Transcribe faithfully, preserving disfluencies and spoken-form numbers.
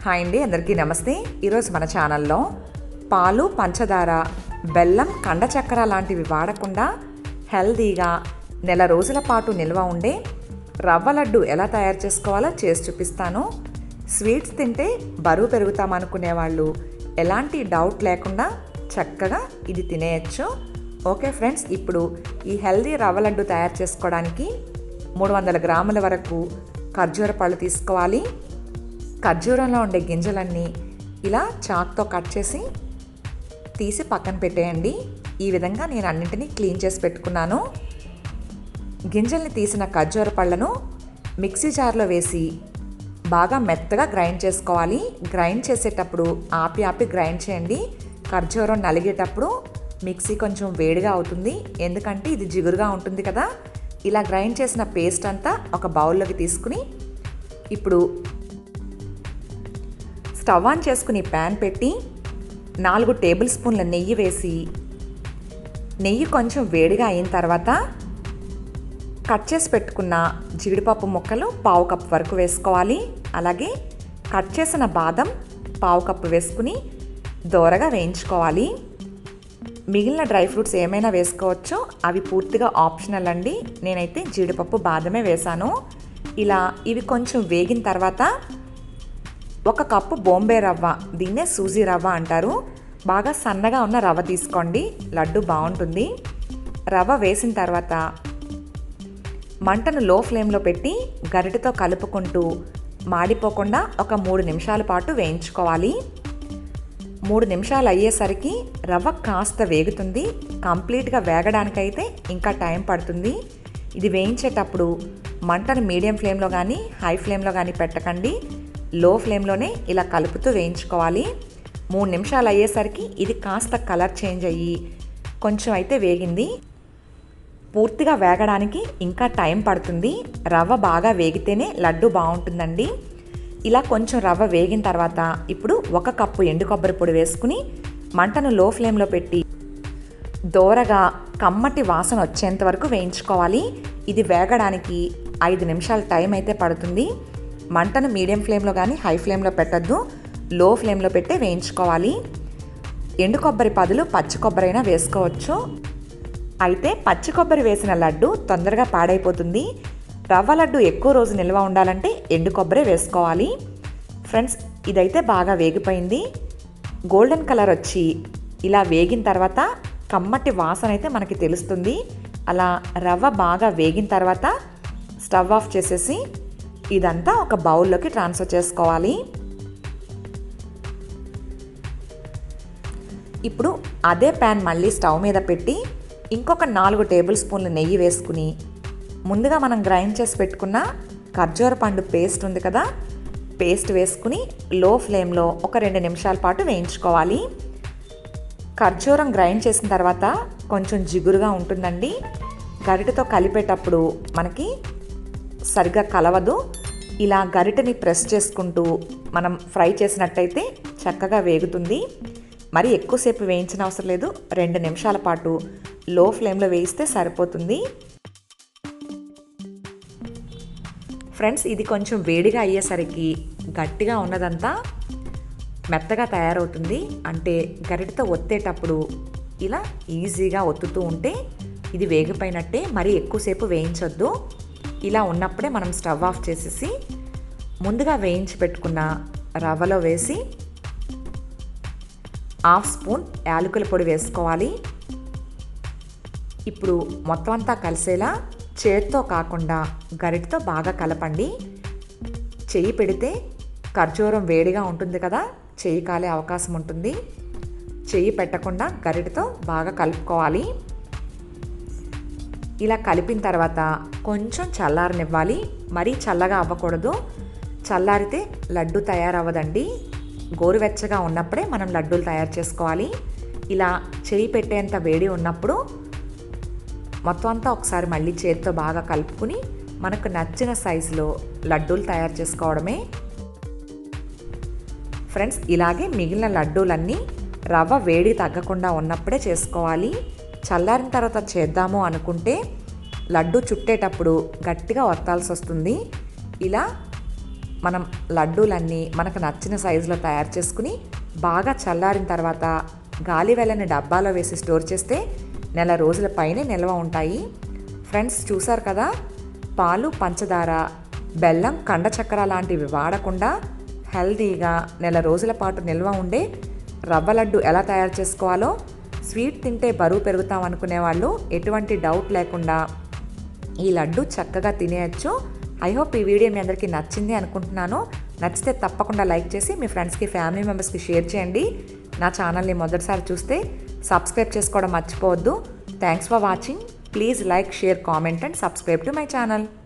Hi అండి, అందరికీ నమస్తే. ఈరోజు మన ఛానల్లో పాలు, పంచదార, బెల్లం, కండ చక్కెర లాంటివి వాడకుండా హెల్తీగా నెల రోజుల పాటు నిల్వ ఉండే రవ్వ లడ్డు ఎలా తయారు చేసుకోవాలో చేసి చూపిస్తాను. స్వీట్స్ తింటే బరువు పెరుగుతామనుకునే వాళ్ళు ఎలాంటి డౌట్ లేకుండా చక్కగా ఇది తినేయచ్చు. ఓకే ఫ్రెండ్స్, ఇప్పుడు ఈ హెల్తీ రవ్వ లడ్డు తయారు చేసుకోవడానికి మూడు వందల గ్రాముల వరకు ఖర్జూర పళ్ళు తీసుకోవాలి. ఖర్జూరంలో ఉండే గింజలన్నీ ఇలా చాక్తో కట్ చేసి తీసి పక్కన పెట్టేయండి. ఈ విధంగా నేను అన్నింటినీ క్లీన్ చేసి పెట్టుకున్నాను. గింజల్ని తీసిన ఖర్జూర పళ్ళను మిక్సీ జార్లో వేసి బాగా మెత్తగా గ్రైండ్ చేసుకోవాలి. గ్రైండ్ చేసేటప్పుడు ఆపి ఆపి గ్రైండ్ చేయండి. ఖర్జూరం నలిగేటప్పుడు మిక్సీ కొంచెం వేడిగా అవుతుంది, ఎందుకంటే ఇది జిగురుగా ఉంటుంది కదా. ఇలా గ్రైండ్ చేసిన పేస్ట్ అంతా ఒక బౌల్లోకి తీసుకుని ఇప్పుడు స్టవ్ ఆన్ చేసుకుని ప్యాన్ పెట్టి నాలుగు టేబుల్ స్పూన్ల నెయ్యి వేసి నెయ్యి కొంచెం వేడిగా అయిన తర్వాత కట్ చేసి పెట్టుకున్న జీడిపప్పు ముక్కలు పావు కప్పు వరకు వేసుకోవాలి. అలాగే కట్ చేసిన బాదం పావు కప్పు వేసుకుని దోరగా వేయించుకోవాలి. మిగిలిన డ్రై ఫ్రూట్స్ ఏమైనా వేసుకోవచ్చు, అవి పూర్తిగా ఆప్షనల్ అండి. నేనైతే జీడిపప్పు బాదమే వేశాను. ఇలా ఇవి కొంచెం వేగిన తర్వాత ఒక కప్పు బాంబే రవ్వ, దీన్నే సూజీ రవ్వ అంటారు, బాగా సన్నగా ఉన్న రవ్వ తీసుకోండి, లడ్డు బాగుంటుంది. రవ్వ వేసిన తర్వాత మంటను లో ఫ్లేమ్లో పెట్టి గరిటెతో కలుపుకుంటూ మాడిపోకుండా ఒక మూడు నిమిషాల పాటు వేయించుకోవాలి. మూడు నిమిషాలు అయ్యేసరికి రవ్వ కాస్త వేగుతుంది. కంప్లీట్గా వేగడానికైతే ఇంకా టైం పడుతుంది. ఇది వేయించేటప్పుడు మంటను మీడియం ఫ్లేమ్లో కానీ హై ఫ్లేమ్లో కానీ పెట్టకండి, లో ఫ్లేమ్లోనే ఇలా కలుపుతూ వేయించుకోవాలి. మూడు నిమిషాలు అయ్యేసరికి ఇది కాస్త కలర్ చేంజ్ అయ్యి కొంచెం అయితే వేగింది. పూర్తిగా వేగడానికి ఇంకా టైం పడుతుంది. రవ్వ బాగా వేగితేనే లడ్డు బాగుంటుందండి. ఇలా కొంచెం రవ్వ వేగిన తర్వాత ఇప్పుడు ఒక కప్పు ఎండు కొబ్బరి పొడి వేసుకుని మంటను లో ఫ్లేమ్లో పెట్టి దోరగా కమ్మటి వాసన వచ్చేంత వరకు వేయించుకోవాలి. ఇది వేగడానికి ఐదు నిమిషాల టైం అయితే పడుతుంది. మంటను మీడియం ఫ్లేమ్లో కానీ హై ఫ్లేమ్లో పెట్టద్దు, లో ఫ్లేమ్లో పెట్టే వేయించుకోవాలి. ఎండు కొబ్బరి బదులు పచ్చి కొబ్బరి అయినా వేసుకోవచ్చు. అయితే పచ్చి కొబ్బరి వేసిన లడ్డు తొందరగా పాడైపోతుంది. రవ్వ లడ్డు ఎక్కువ రోజు నిల్వ ఉండాలంటే ఎండు కొబ్బరి వేసుకోవాలి. ఫ్రెండ్స్, ఇదైతే బాగా వేగిపోయింది. గోల్డెన్ కలర్ వచ్చి ఇలా వేగిన తర్వాత కమ్మటి వాసన అయితే మనకి తెలుస్తుంది. అలా రవ్వ బాగా వేగిన తర్వాత స్టవ్ ఆఫ్ చేసేసి ఇదంతా ఒక బౌల్లోకి ట్రాన్స్ఫర్ చేసుకోవాలి. ఇప్పుడు అదే ప్యాన్ మళ్ళీ స్టవ్ మీద పెట్టి ఇంకొక నాలుగు టేబుల్ స్పూన్లు నెయ్యి వేసుకుని ముందుగా మనం గ్రైండ్ చేసి పెట్టుకున్న ఖర్జూర పండు పేస్ట్ ఉంది కదా, పేస్ట్ వేసుకుని లో ఫ్లేమ్లో ఒక రెండు నిమిషాల పాటు వేయించుకోవాలి. ఖర్జూరం గ్రైండ్ చేసిన తర్వాత కొంచెం జిగురుగా ఉంటుందండి. గరిటెతో కలిపేటప్పుడు మనకి సరిగ్గా కలవదు. ఇలా గరిటెని ప్రెస్ చేసుకుంటూ మనం ఫ్రై చేసినట్టయితే చక్కగా వేగుతుంది. మరి ఎక్కువసేపు వేయించిన అవసరం లేదు, రెండు నిమిషాల పాటు లో ఫ్లేమ్లో వేయిస్తే సరిపోతుంది. ఫ్రెండ్స్, ఇది కొంచెం వేడిగా అయ్యేసరికి గట్టిగా ఉన్నదంతా మెత్తగా తయారవుతుంది. అంటే గరిటెతో ఒత్తేటప్పుడు ఇలా ఈజీగా ఒత్తుతూ ఉంటే ఇది వేగిపోయినట్టే. మరి ఎక్కువసేపు వేయించొద్దు. ఇలా ఉన్నప్పుడే మనం స్టవ్ ఆఫ్ చేసేసి ముందుగా వేయించి పెట్టుకున్న రవ్వలో వేసి హాఫ్ స్పూన్ యాలకుల పొడి వేసుకోవాలి. ఇప్పుడు మొత్తం అంతా కలిసేలా చేత్తో కాకుండా గరిటెతో బాగా కలపండి. చెయ్యి పెడితే ఖర్జూరం వేడిగా ఉంటుంది కదా, చెయ్యి కాలే అవకాశం ఉంటుంది. చెయ్యి పెట్టకుండా గరిటెతో బాగా కలుపుకోవాలి. ఇలా కలిపిన తర్వాత కొంచెం చల్లారనివ్వాలి. మరీ చల్లగా అవ్వకూడదు, చల్లారితే లడ్డు తయారవ్వదండి. గోరువెచ్చగా ఉన్నప్పుడే మనం లడ్డూలు తయారు చేసుకోవాలి. ఇలా చెయ్యి పెట్టేంత వేడి ఉన్నప్పుడు మొత్తం అంతా ఒకసారి మళ్ళీ చేతితో బాగా కలుపుకుని మనకు నచ్చిన సైజులో లడ్డూలు తయారు చేసుకోవడమే. ఫ్రెండ్స్, ఇలాగే మిగిలిన లడ్డూలన్నీ రవ్వ వేడి తగ్గకుండా ఉన్నప్పుడే చేసుకోవాలి. చల్లారిన తర్వాత చేద్దాము అనుకుంటే లడ్డు చుట్టేటప్పుడు గట్టిగా ఒత్తాల్సి వస్తుంది. ఇలా మనం లడ్డూలన్నీ మనకు నచ్చిన సైజులో తయారు చేసుకుని బాగా చల్లారిన తర్వాత గాలి వెళ్ళని డబ్బాలో వేసి స్టోర్ చేస్తే నెల రోజుల పైనే నిల్వ ఉంటాయి. ఫ్రెండ్స్ చూసారు కదా, పాలు, పంచదార, బెల్లం, కండ చక్కెర లాంటివి వాడకుండా హెల్తీగా నెల రోజుల పాటు నిల్వ ఉండే రవ్వ లడ్డు ఎలా తయారు చేసుకోవాలో, స్వీట్ తింటే బరువు పెరుగుతాం అనుకునే వాళ్ళు ఎటువంటి డౌట్ లేకుండా ఈ లడ్డు చక్కగా తినేయచ్చు. ఐ హోప్ ఈ వీడియో మీ అందరికీ నచ్చింది అనుకుంటున్నాను. నచ్చితే తప్పకుండా లైక్ చేసి మీ ఫ్రెండ్స్కి, ఫ్యామిలీ మెంబర్స్కి షేర్ చేయండి. నా ఛానల్ని మొదటిసారి చూస్తే సబ్స్క్రైబ్ చేసుకోవడం మర్చిపోవద్దు. Thanks for watching. Please like, share, comment and subscribe to my channel.